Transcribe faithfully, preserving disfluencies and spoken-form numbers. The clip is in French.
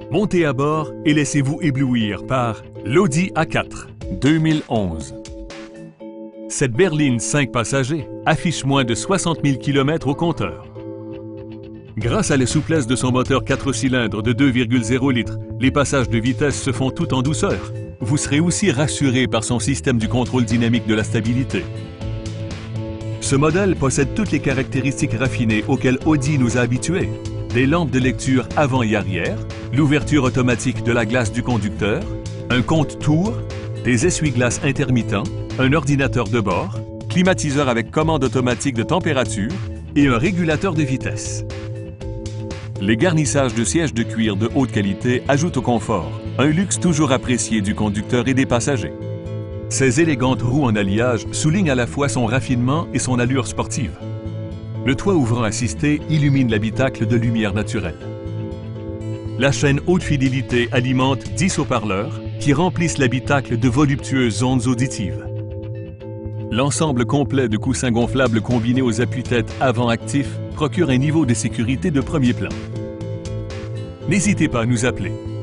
Montez à bord et laissez-vous éblouir par l'Audi A quatre deux mille onze. Cette berline cinq passagers affiche moins de soixante mille kilomètres au compteur. Grâce à la souplesse de son moteur quatre cylindres de deux virgule zéro litres, les passages de vitesse se font tout en douceur. Vous serez aussi rassuré par son système du contrôle dynamique de la stabilité. Ce modèle possède toutes les caractéristiques raffinées auxquelles Audi nous a habitués. Des lampes de lecture avant et arrière, l'ouverture automatique de la glace du conducteur, un compte-tours, des essuie-glaces intermittents, un ordinateur de bord, climatiseur avec commande automatique de température et un régulateur de vitesse. Les garnissages de sièges de cuir de haute qualité ajoutent au confort, un luxe toujours apprécié du conducteur et des passagers. Ces élégantes roues en alliage soulignent à la fois son raffinement et son allure sportive. Le toit ouvrant assisté illumine l'habitacle de lumière naturelle. La chaîne haute fidélité alimente dix haut-parleurs qui remplissent l'habitacle de voluptueuses ondes auditives. L'ensemble complet de coussins gonflables combinés aux appuis-têtes avant actifs procure un niveau de sécurité de premier plan. N'hésitez pas à nous appeler.